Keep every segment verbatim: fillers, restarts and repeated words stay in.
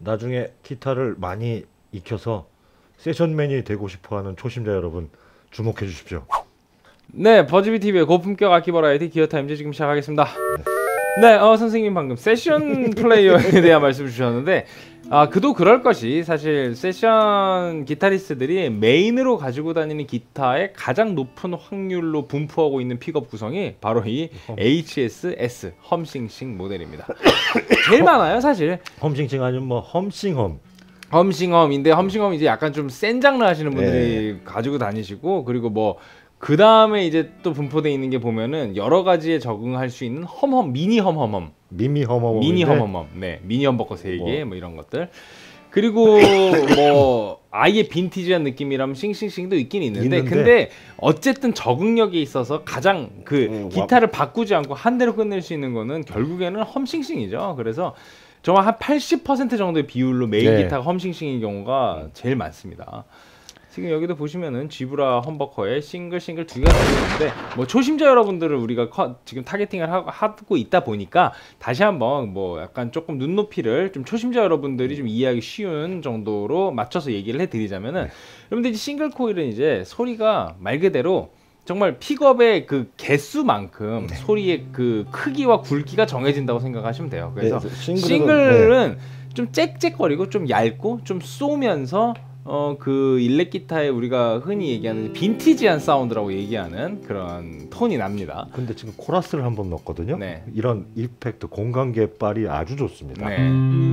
나중에 기타를 많이 익혀서 세션맨이 되고 싶어하는 초심자 여러분 주목해 주십시오. 네, 버즈비티비의 고품격 악기 버라이티 기어타임즈 지금 시작하겠습니다. 네, 어, 선생님 방금 세션 플레이어에 대한 말씀 주셨는데 아, 그도 그럴 것이 사실 세션 기타리스트들이 메인으로 가지고 다니는 기타의 가장 높은 확률로 분포하고 있는 픽업 구성이 바로 이 에이치에스-S 험싱싱 모델입니다. 제일 많아요 사실. 험싱싱 아니면 뭐 험싱험. 험싱험인데 험싱험 이제 약간 좀 센 장르 하시는 분들이 네. 가지고 다니시고, 그리고 뭐 그 다음에 이제 또 분포되어 있는 게 보면은 여러 가지에 적응할 수 있는 험험, 미니 험험험, 미니 험험험, 미니 험험험, 네, 미니 험버커 세 개, 뭐. 뭐 이런 것들. 그리고 뭐 아예 빈티지한 느낌이라면 싱싱싱도 있긴 있는데, 있는데 근데 어쨌든 적응력에 있어서 가장 그 음, 기타를 바꾸지 않고 한 대로 끝낼 수 있는 거는 결국에는 험싱싱이죠. 그래서 정말 한 팔십 퍼센트 정도의 비율로 메인 네. 기타가 험싱싱인 경우가 제일 많습니다. 지금 여기도 보시면은 지브라 험버커에 싱글 싱글 두 개가 들어있는데, 뭐 초심자 여러분들을 우리가 커, 지금 타겟팅을 하, 하고 있다 보니까 다시 한번 뭐 약간 조금 눈높이를 좀 초심자 여러분들이 좀 이해하기 쉬운 정도로 맞춰서 얘기를 해드리자면은, 네. 여러분들 이제 싱글 코일은 이제 소리가 말 그대로 정말 픽업의 그 개수만큼 네. 소리의 그 크기와 굵기가 정해진다고 생각하시면 돼요. 그래서 네, 싱글은, 싱글은 네. 좀 짹짹거리고 좀 얇고 좀 쏘면서 어 그 일렉 기타에 우리가 흔히 얘기하는 빈티지한 사운드라고 얘기하는 그런 톤이 납니다. 근데 지금 코러스를 한번 넣었거든요. 네. 이런 이펙트 공간 개빨이 아주 좋습니다. 네.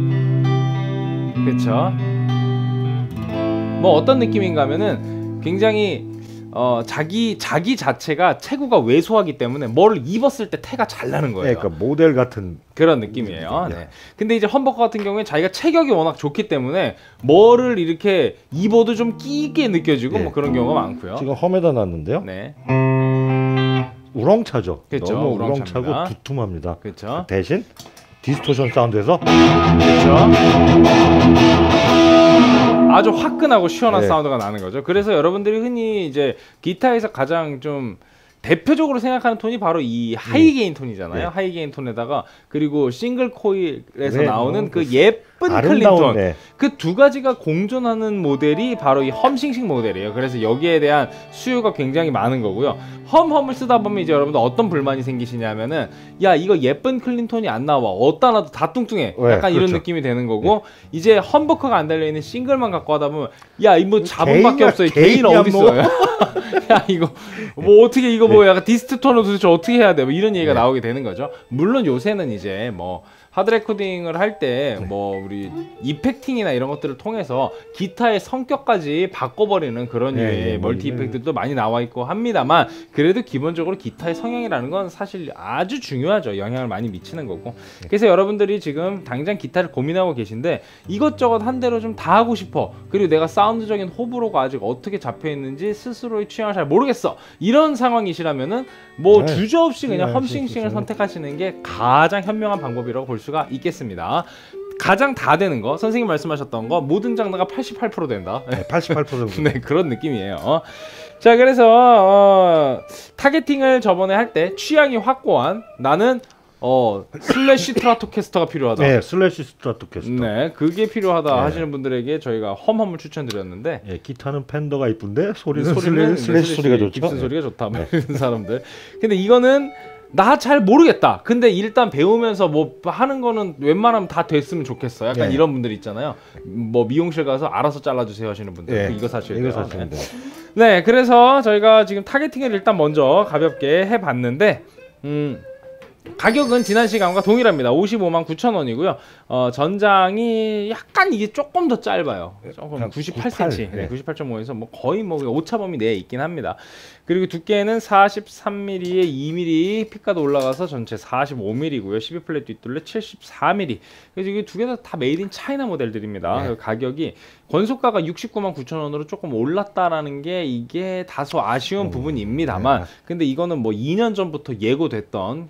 그렇죠. 뭐 어떤 느낌인가 하면은 굉장히 어 자기 자기 자체가 체구가 왜소하기 때문에 뭐를 입었을 때 태가 잘 나는 거예요. 네, 그러니까 모델 같은 그런 느낌이에요. 네. 근데 이제 험버커 같은 경우에 자기가 체격이 워낙 좋기 때문에 뭐를 이렇게 입어도 좀 끼게 느껴지고 네. 뭐 그런 경우가 많고요. 지금 험에다 놨는데요. 네. 우렁차죠. 그렇죠. 너무 우렁차고 두툼합니다. 그렇죠. 대신 디스토션 사운드에서 그렇죠. 아주 화끈하고 시원한 네. 사운드가 나는 거죠. 그래서 여러분들이 흔히 이제 기타에서 가장 좀 대표적으로 생각하는 톤이 바로 이 하이 게인 톤이잖아요. 네. 하이 게인 톤에다가 그리고 싱글 코일에서 네, 나오는 뭐, 그 예쁜 클린 톤. 네. 그 두 가지가 공존하는 모델이 바로 이 험싱싱 모델이에요. 그래서 여기에 대한 수요가 굉장히 많은 거고요. 험험을 쓰다 보면 이제 여러분들 어떤 불만이 생기시냐면은 야 이거 예쁜 클린 톤이 안 나와. 어디다 놔도 다 뚱뚱해. 네, 약간 그렇죠. 이런 느낌이 되는 거고 네. 이제 험버커가 안 달려있는 싱글만 갖고 하다 보면 야 이 뭐 자본밖에 없어. 이 개인 어디 있어요? 야 이거 뭐 어떻게 이거 뭐 약간 디스트 톤을 도대체 어떻게 해야 돼? 뭐 이런 얘기가 네. 나오게 되는 거죠. 물론 요새는 이제 뭐 하드 레코딩을 할 때 뭐 우리 이펙팅이나 이런 것들을 통해서 기타의 성격까지 바꿔버리는 그런 네, 류의 네, 멀티 이펙트도 많이 나와 있고 합니다만, 그래도 기본적으로 기타의 성향이라는 건 사실 아주 중요하죠. 영향을 많이 미치는 거고. 그래서 여러분들이 지금 당장 기타를 고민하고 계신데 이것저것 한 대로 좀 다 하고 싶어, 그리고 내가 사운드적인 호불호가 아직 어떻게 잡혀 있는지 스스로의 취향을 잘 모르겠어, 이런 상황이시라면은 뭐 네. 주저없이 그냥 네, 험싱싱을 선택하시는 게 가장 현명한 방법이라고 볼 수가 있겠습니다. 가장 다 되는 거, 선생님 말씀하셨던 거 모든 장르가 팔십팔 퍼센트 된다. 네, 팔십팔 퍼센트 네, 그런 느낌이에요. 어. 자, 그래서 어, 타겟팅을 저번에 할 때 취향이 확고한 나는 어 슬래시 스트라토캐스터가 필요하다. 네, 슬래시 스트라토캐스터. 네, 그게 필요하다 네. 하시는 분들에게 저희가 험험을 추천드렸는데, 네, 기타는 팬더가 이쁜데 소리는, 소리는 슬래시, 슬래시 소리가 좋죠. 깁슨 네. 소리가 좋다. 네. 이런 사람들. 근데 이거는 나 잘 모르겠다. 근데 일단 배우면서 뭐 하는 거는 웬만하면 다 됐으면 좋겠어. 약간 네. 이런 분들 있잖아요. 뭐 미용실 가서 알아서 잘라주세요 하시는 분들. 네. 이거 사실 이거 사실. 네. 네, 그래서 저희가 지금 타겟팅을 일단 먼저 가볍게 해봤는데, 음. 가격은 지난 시간과 동일합니다. 오십오만 구천 원이고요. 어, 전장이 약간 이게 조금 더 짧아요. 조금 구십팔 센티미터, 네, 구십팔 점 오에서 뭐 거의 뭐 오차범위 내에 있긴 합니다. 그리고 두께는 사십삼 밀리미터에 이 밀리미터 픽가도 올라가서 전체 사십오 밀리미터고요. 십이 플랫 뒷둘레 칠십사 밀리미터. 그래서 이게 두 개 다 메이드 인 차이나 모델들입니다. 네. 가격이 권속가가 육십구만 구천 원으로 조금 올랐다라는 게 이게 다소 아쉬운 음, 부분입니다만, 네. 근데 이거는 뭐 이 년 전부터 예고됐던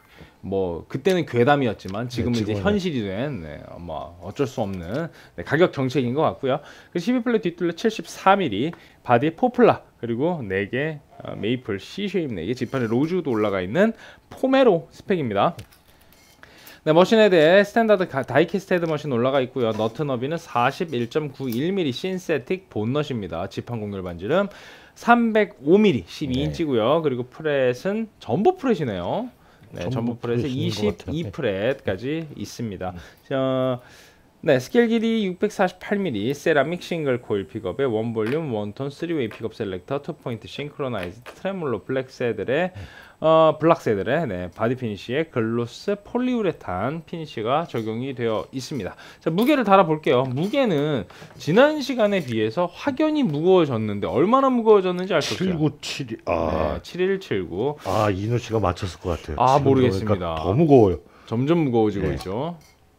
뭐 그때는 괴담이었지만 지금은 네, 이제 현실이 된 네, 뭐 어쩔 수 없는 네, 가격 정책인 것 같고요. 십이 플랫 뒷둘레 칠십사 밀리미터, 바디에 포플라, 그리고 네 개 어, 메이플 C 쉐입 네 개, 지판에 로즈우드 올라가 있는 포메로 스펙입니다. 네, 머신헤드에 스탠다드 가, 다이캐스트 헤드 머신 올라가 있고요. 너트 너비는 사십일 점 구일 밀리미터 신세틱 본넛입니다. 지판 공률 반지름 삼백오 밀리미터 십이 인치고요. 그리고 프렛은 전보 프렛이네요. 네, 전보 프렛에 이십이 프렛까지 있습니다. 자, 네, 스케일 길이 육백사십팔 밀리미터 세라믹 싱글 코일 픽업에 원 볼륨, 원 톤, 쓰리 웨이 픽업 셀렉터, 투 포인트 싱크로나이즈 트레몰로 블랙 세들의 어, 블락 세들의 네, 바디 피니시에 글로스 폴리우레탄 피니시가 적용이 되어 있습니다. 자, 무게를 달아 볼게요. 무게는 지난 시간에 비해서 확연히 무거워졌는데 얼마나 무거워졌는지 알 수 없어요. 칠구칠이 아, 네, 칠일칠구. 아 이누 씨가 맞췄을 것 같아요. 아, 모르겠습니다. 더 무거워요. 점점 무거워지고 네. 있죠.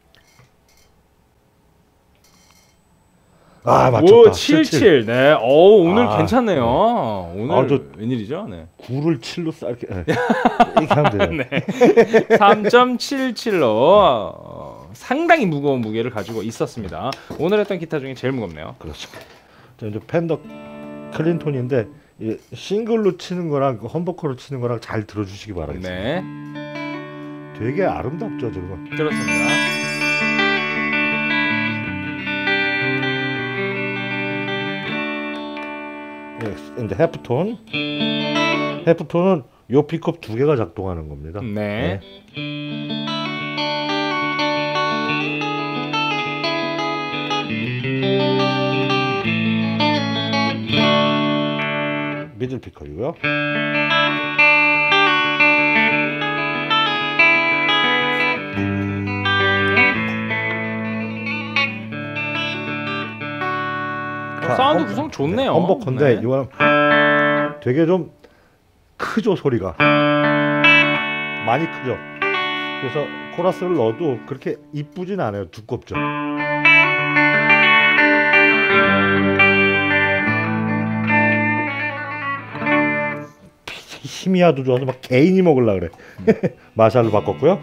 아, 맞췄다. 오, 칠칠. 네. 어, 오늘 아, 괜찮네요. 네. 오늘 아, 저- 웬일이죠? 네. 구를 칠로 쌓게 네. 이렇게 하면 돼요. 네. 삼 점 칠칠로 어, 상당히 무거운 무게를 가지고 있었습니다. 오늘 했던 기타 중에 제일 무겁네요. 그렇습니다. 자, 이제 팬더 클린톤인데 이 싱글로 치는 거랑 그 험버커로 치는 거랑 잘 들어주시기 바라겠습니다. 네. 되게 아름답죠, 지금. 그렇습니다. 예, 이제 해프톤. 해프톤은 요 픽업 두 개가 작동하는 겁니다. 네. 미들 피커이고요. 어, 사운드 구성 좋네요. 험버커인데 네. 이거는 되게 좀 크죠, 소리가. 많이 크죠. 그래서 코러스를 넣어도 그렇게 이쁘진 않아요. 두껍죠. 힘이야도 좋아서 막 개인이 먹으려 그래. 마샬로 바꿨고요.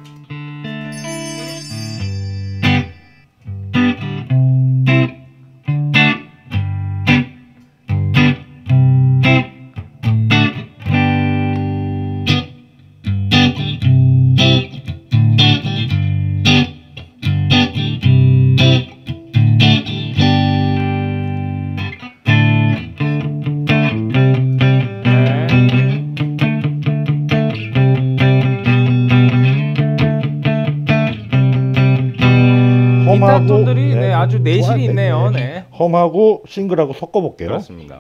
기타 톤들이 네, 네, 아주 내실이 좋아요. 있네요. 네. 네. 험하고 싱글하고 섞어볼게요. 그렇습니다.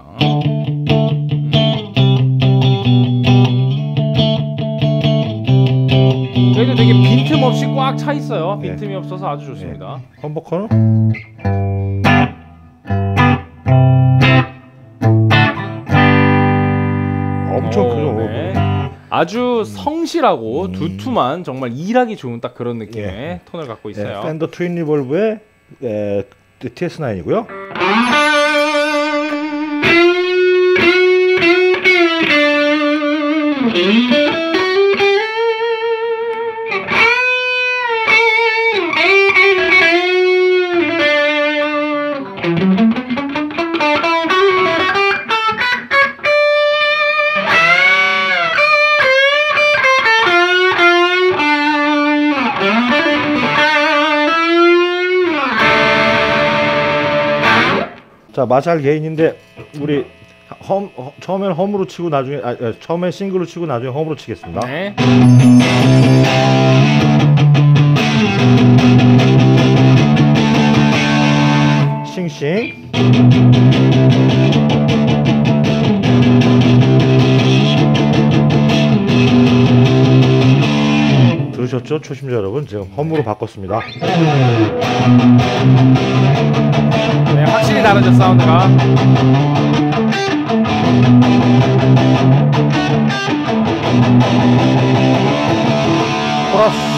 그래도 되게 빈틈 없이 꽉 차 있어요. 네. 빈틈이 없어서 아주 좋습니다. 험버커는 엄청 오, 크죠. 네. 아주 성실하고 두툼한 정말 일하기 좋은 딱 그런 느낌의 예. 톤을 갖고 예, 있어요. 팬더 트윈 리볼브의 에, 티에스 나인이고요. 자, 마샬 게인인데 우리 험 어, 처음엔 험으로 치고 나중에 아, 아, 처음엔 싱글로 치고 나중에 험으로 치겠습니다. 네. 싱싱. 들으셨죠, 초심자 여러분? 지금 험으로 바꿨습니다. 네, 확실히 다르죠 사운드가. 코러스.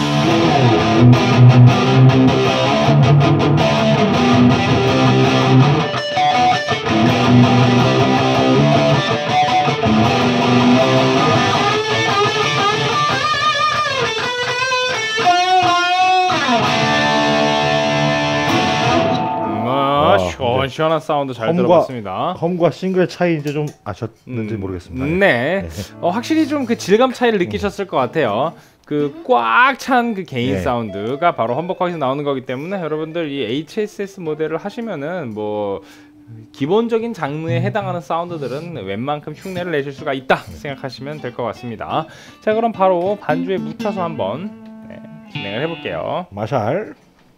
음, 아, 아, 시원시원하게 시원한 사운드 잘 험과- 들어봤습니다. 홈과 싱글의 차이 이제 좀 아셨는지 음, 모르겠습니다. 네, 어, 확실히 좀 그 질감 차이를 느끼셨을 것 같아요. 그 꽉 찬 그 개인 네. 사운드가 바로 험버커에서 나오는 거기 때문에 여러분들 이 에이치에스에스 모델을 하시면은 뭐 기본적인 장르에 해당하는 사운드들은 웬만큼 흉내를 내실 수가 있다 생각하시면 될 것 같습니다. 자, 그럼 바로 반주에 묻혀서 한번 네, 진행을 해볼게요. 마샬.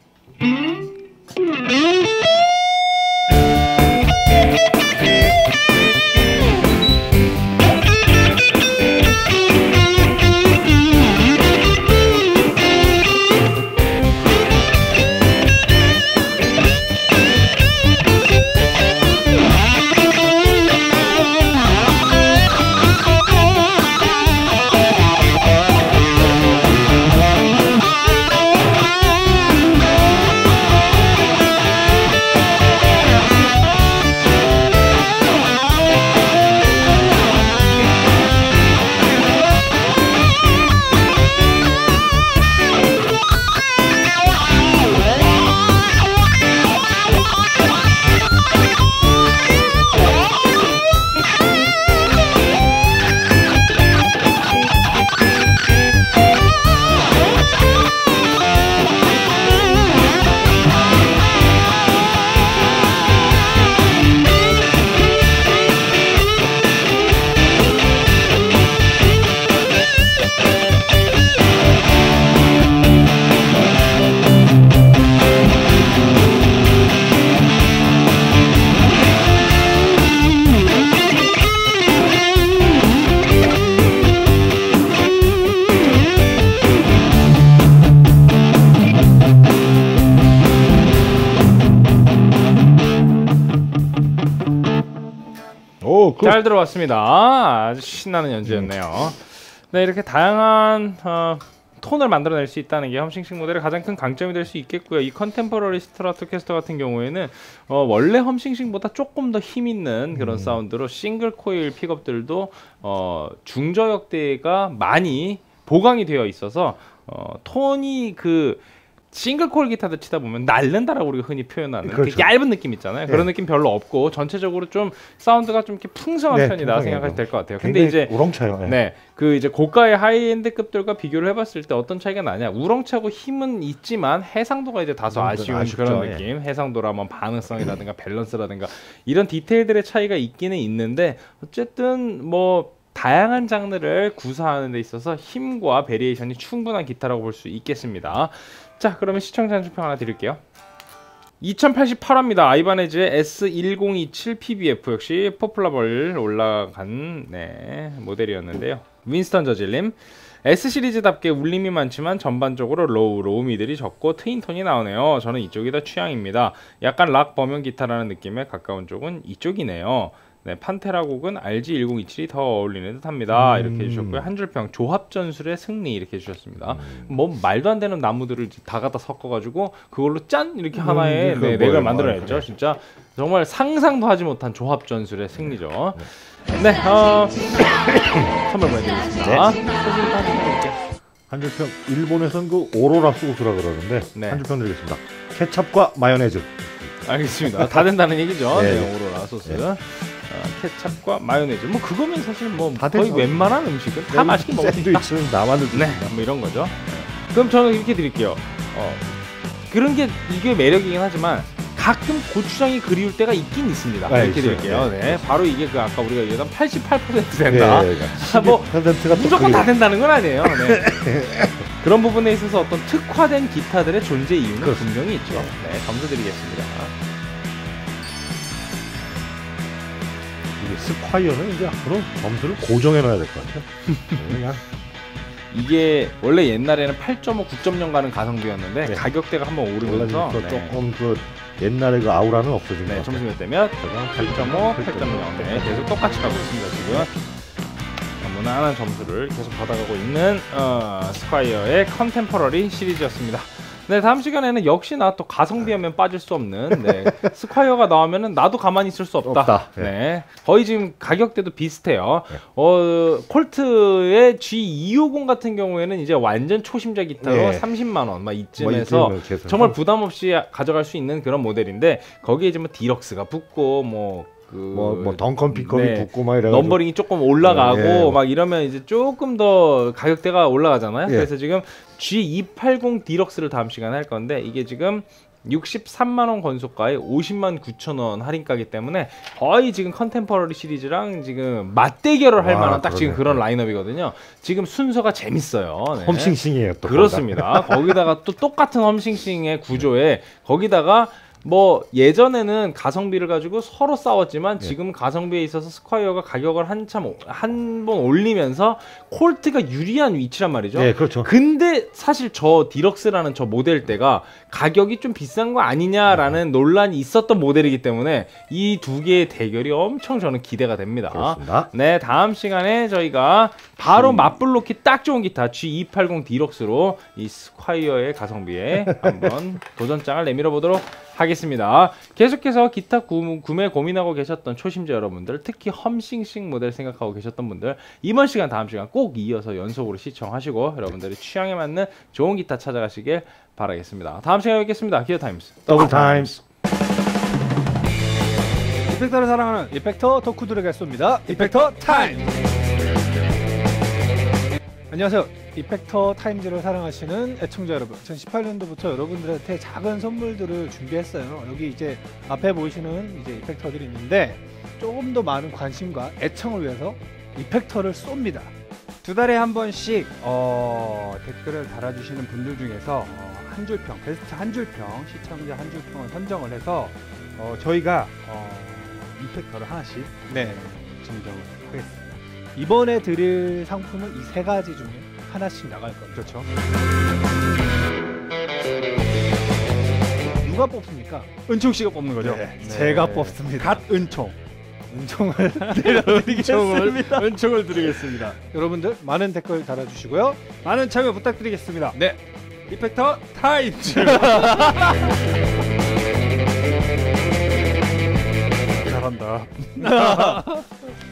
오, 그 잘 들어봤습니다. 아주 신나는 연주였네요. 네, 이렇게 다양한 어, 톤을 만들어낼 수 있다는 게 험싱싱 모델의 가장 큰 강점이 될 수 있겠고요. 이 컨템포러리 스트라토캐스터 같은 경우에는 어, 원래 험싱싱보다 조금 더 힘 있는 그런 음. 사운드로 싱글 코일 픽업들도 어, 중저역대가 많이 보강이 되어 있어서 어, 톤이 그 싱글 코일 기타들 치다 보면 날른다라고 우리가 흔히 표현하는 그렇죠. 그 얇은 느낌 있잖아요. 네. 그런 느낌 별로 없고 전체적으로 좀 사운드가 좀 이렇게 풍성한 네, 편이다 풍성해요. 생각하시면 될 것 같아요. 근데 굉장히 이제 우렁차요. 네. 네, 그 이제 고가의 하이엔드급들과 비교를 해봤을 때 어떤 차이가 나냐? 우렁차고 힘은 있지만 해상도가 이제 다소 음, 아쉬운 아쉽죠. 그런 예. 느낌. 해상도라면 반응성이라든가 밸런스라든가 이런 디테일들의 차이가 있기는 있는데 어쨌든 뭐 다양한 장르를 구사하는 데 있어서 힘과 베리에이션이 충분한 기타라고 볼 수 있겠습니다. 자, 그러면 시청자 한줄평 하나 드릴게요. 이천팔십팔 화입니다. 아이바네즈의 에스 일공이칠 피비에프 역시 포플러벌 올라간 네, 모델이었는데요. 윈스턴 저질님, S 시리즈답게 울림이 많지만 전반적으로 로우, 로우미들이 적고 트윈 톤이 나오네요. 저는 이쪽이 더 취향입니다. 약간 락 범용 기타라는 느낌에 가까운 쪽은 이쪽이네요. 네, 판테라 곡은 알지 일공이칠이 더 어울리는 듯합니다. 음. 이렇게 해주셨고요. 한 줄평, 조합 전술의 승리 이렇게 해주셨습니다. 음. 뭐 말도 안 되는 나무들을 다 갖다 섞어가지고 그걸로 짠 이렇게 음, 하나의 그거 네, 뭐예요? 맥을 만들어냈죠. 아, 그래. 진짜 정말 상상도 하지 못한 조합 전술의 승리죠. 네, 어, 선물 보내드리겠습니다. 네. 소식 한번 해드릴게요. 한 줄평. 일본에선 그 오로라 소스라 그러는데 네. 한 줄평 드리겠습니다. 케찹과 마요네즈. 알겠습니다. 다 된다는 얘기죠. 네. 네, 오로라 소스. 네. 어, 케찹과 마요네즈. 뭐 그거면 사실 뭐 다 거의 되죠. 웬만한 음식은 다 맛있게 먹을 수 있다. 샌드위치는 나만을 네, 뭐 이런 거죠. 그럼 저는 이렇게 드릴게요. 어, 그런 게 이게 매력이긴 하지만 가끔 고추장이 그리울 때가 있긴 있습니다. 네, 이렇게 있어요. 드릴게요. 네. 네, 바로 이게 그 아까 우리가 얘기했던 팔십팔 퍼센트 된다. 네, 아, 뭐 퍼센트가 무조건 다 된다는 건 아니에요. 네. 그런 부분에 있어서 어떤 특화된 기타들의 존재 이유는 그렇습니다. 분명히 있죠. 네, 점수 드리겠습니다. 스콰이어는 이제 앞으로 점수를 고정해 놔야 될 것 같아요. 그냥 이게 원래 옛날에는 팔 점 오, 구 점 영 가는 가성비였는데 네. 가격대가 한번 오르면서 올라지니까 네. 조금 그 옛날에 그 아우라는 없어진 것 네, 같아요. 점수 몇 대면 팔 점 오, 팔 점 영 네, 계속 똑같이 가고 있습니다 지금. 무난한 점수를 계속 받아가고 있는 어, 스콰이어의 컨템퍼러리 시리즈였습니다. 네, 다음 시간에는 역시나 또 가성비하면 빠질 수 없는 네, 스콰이어가 나오면은 나도 가만히 있을 수 없다. 없다. 네. 네, 거의 지금 가격대도 비슷해요. 네. 어, 콜트의 지 이백오십 같은 경우에는 이제 완전 초심자 기타로 네. 삼십만 원 막 뭐 이쯤에서 이쯤을 계속. 정말 부담 없이 가져갈 수 있는 그런 모델인데 거기에 이제 뭐 디럭스가 붙고 뭐 그 뭐, 뭐 덩컨 픽업이 네. 붙고 막 이래가지고 넘버링이 조금 올라가고 네, 예. 막 이러면 이제 조금 더 가격대가 올라가잖아요. 예. 그래서 지금 지 이백팔십 디럭스를 다음 시간에 할 건데 이게 지금 육십삼만 원 건소가에 오십만 구천 원 할인가기 때문에 거의 지금 컨템퍼러리 시리즈랑 지금 맞대결을 할 와, 만한 딱 지금 그러네. 그런 라인업이거든요. 지금 순서가 재밌어요. 네. 험싱싱이에요. 또 그렇습니다. 거기다가 또 똑같은 험싱싱의 구조에 거기다가 뭐 예전에는 가성비를 가지고 서로 싸웠지만 네. 지금 가성비에 있어서 스콰이어가 가격을 한참 한 번 올리면서 콜트가 유리한 위치란 말이죠. 네, 그렇죠. 근데 사실 저 디럭스라는 저 모델 때가 가격이 좀 비싼 거 아니냐라는 논란이 있었던 모델이기 때문에 이 두 개의 대결이 엄청 저는 기대가 됩니다. 그렇습니다. 네, 다음 시간에 저희가 바로 맞불놓기 딱 좋은 기타 지 이백팔십 디럭스로 이 스콰이어의 가성비에 한번 도전장을 내밀어 보도록 하겠습니다. 계속해서 기타 구, 구매 고민하고 계셨던 초심자 여러분들, 특히 험싱싱 모델 생각하고 계셨던 분들, 이번 시간 다음 시간 꼭 이어서 연속으로 시청하시고 여러분들의 취향에 맞는 좋은 기타 찾아가시길 바라겠습니다. 다음 시간에 뵙겠습니다. 기어 타임스 더블 타임스. 이펙터를 사랑하는 이펙터 덕후들에게 쏩니다. 이펙터 타임. 안녕하세요. 이펙터 타임즈를 사랑하시는 애청자 여러분, 이천십팔 년도부터 여러분들한테 작은 선물들을 준비했어요. 여기 이제 앞에 보이시는 이제 이펙터들이 있는데 조금 더 많은 관심과 애청을 위해서 이펙터를 쏩니다. 두 달에 한 번씩 어, 댓글을 달아주시는 분들 중에서 어, 한 줄평, 베스트 한 줄평, 시청자 한 줄평을 선정을 해서 어, 저희가 어, 이펙터를 하나씩 네, 증정을 하겠습니다. 이번에 드릴 상품은 이 세 가지 중에 하나씩 나갈 겁니다. 그렇죠. 누가 뽑습니까? 은총 씨가 뽑는 거죠? 네, 네. 제가 뽑습니다. 갓 은총. 은총을 은총을, 드리겠습니다. 은총을 드리겠습니다. 여러분들 많은 댓글 달아주시고요. 많은 참여 부탁드리겠습니다. 네, 이펙터 타임즈. 잘한다.